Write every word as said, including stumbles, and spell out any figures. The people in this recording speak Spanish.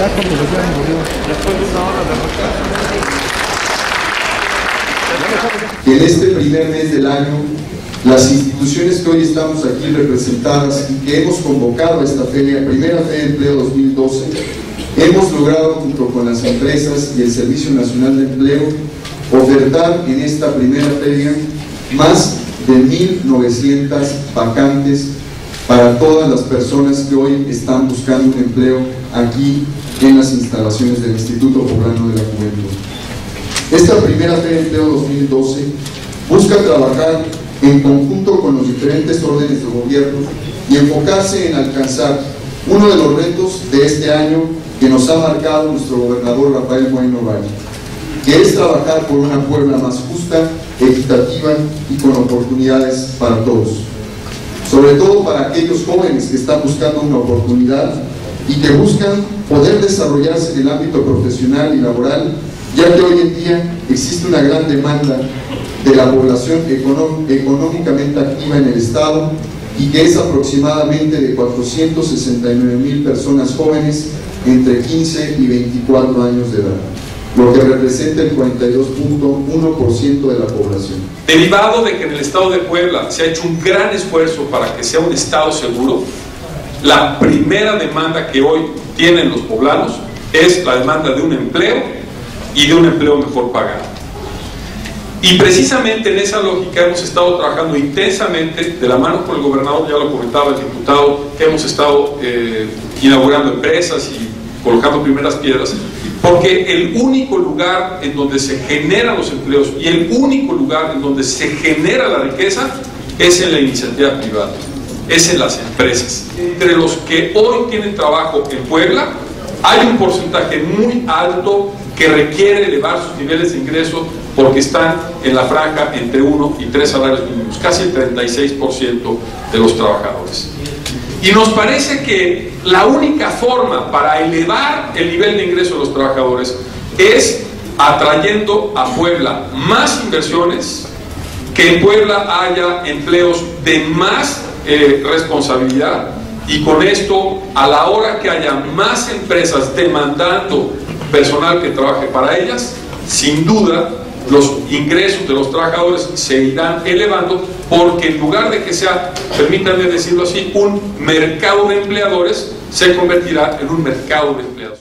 Que en este primer mes del año, las instituciones que hoy estamos aquí representadas y que hemos convocado a esta feria, primera Feria de Empleo dos mil doce, hemos logrado, junto con las empresas y el Servicio Nacional de Empleo, ofertar en esta primera feria más de mil novecientas vacantes para todas las personas que hoy están buscando un empleo aquí en las instalaciones del Instituto Poblano de la Juventud. Esta primera Feria de Empleo dos mil doce busca trabajar en conjunto con los diferentes órdenes de gobierno y enfocarse en alcanzar uno de los retos de este año que nos ha marcado nuestro gobernador Rafael Moreno Valle, que es trabajar por una Puebla más justa, equitativa y con oportunidades para todos. Sobre todo para aquellos jóvenes que están buscando una oportunidad y que buscan poder desarrollarse en el ámbito profesional y laboral, ya que hoy en día existe una gran demanda de la población económ- económicamente activa en el Estado y que es aproximadamente de cuatrocientos sesenta y nueve mil personas jóvenes entre quince y veinticuatro años de edad, lo que representa el cuarenta y dos punto uno por ciento de la población. Derivado de que en el Estado de Puebla se ha hecho un gran esfuerzo para que sea un Estado seguro, la primera demanda que hoy tienen los poblanos es la demanda de un empleo y de un empleo mejor pagado. Y precisamente en esa lógica hemos estado trabajando intensamente de la mano con el gobernador, ya lo comentaba el diputado, que hemos estado eh, inaugurando empresas y colocando primeras piedras, porque el único lugar en donde se generan los empleos y el único lugar en donde se genera la riqueza es en la iniciativa privada, es en las empresas. Entre los que hoy tienen trabajo en Puebla, hay un porcentaje muy alto que requiere elevar sus niveles de ingreso porque están en la franja entre uno y tres salarios mínimos, casi el treinta y seis por ciento de los trabajadores. Y nos parece que la única forma para elevar el nivel de ingreso de los trabajadores es atrayendo a Puebla más inversiones, que en Puebla haya empleos de más eh, responsabilidad, y con esto, a la hora que haya más empresas demandando personal que trabaje para ellas, sin duda los ingresos de los trabajadores se irán elevando, porque en lugar de que sea, permítanme decirlo así, un mercado de empleadores, se convertirá en un mercado de empleados.